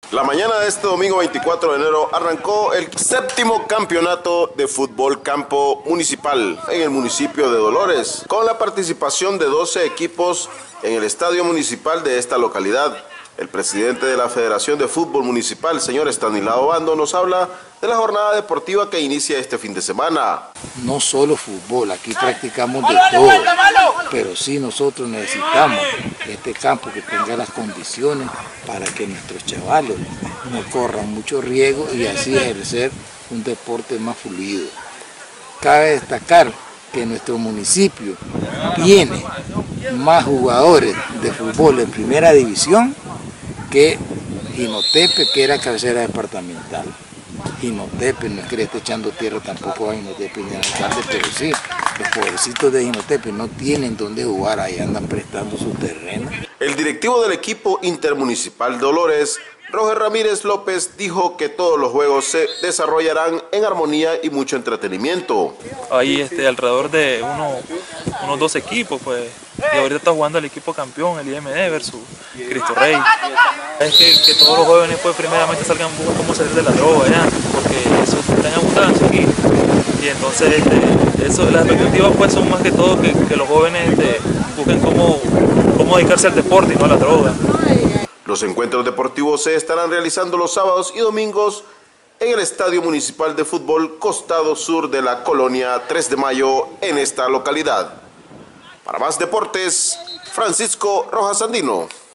La mañana de este domingo 24 de enero arrancó el séptimo campeonato de fútbol campo municipal en el municipio de Dolores, con la participación de 12 equipos en el estadio municipal de esta localidad. El presidente de la Federación de Fútbol Municipal, señor Estanislao Bando, nos habla de la jornada deportiva que inicia este fin de semana. No solo fútbol, aquí practicamos de todo, pero sí nosotros necesitamos este campo que tenga las condiciones para que nuestros chavales no corran mucho riesgo y así ejercer un deporte más fluido. Cabe destacar que nuestro municipio tiene más jugadores de fútbol en primera división que Jinotepe, que era cabecera departamental. Jinotepe, no es que le esté echando tierra tampoco a Jinotepe ni al alcalde, pero sí, los pobrecitos de Jinotepe no tienen dónde jugar, ahí andan prestando su terreno. El directivo del equipo intermunicipal Dolores, Roger Ramírez López, dijo que todos los juegos se desarrollarán en armonía y mucho entretenimiento. Hay alrededor de unos 12 equipos, pues, y ahorita está jugando el equipo campeón, el IMD versus Cristo Rey. Es que todos los jóvenes pues primeramente salgan un poco cómo salir de la droga, ¿ya? Porque eso está en abundancia aquí. Y entonces las expectativas pues son más que todo que los jóvenes busquen cómo dedicarse al deporte y no a la droga. Los encuentros deportivos se estarán realizando los sábados y domingos en el Estadio Municipal de Fútbol Costado Sur de la colonia 3 de Mayo en esta localidad. Para más deportes, Francisco Rojas Andino.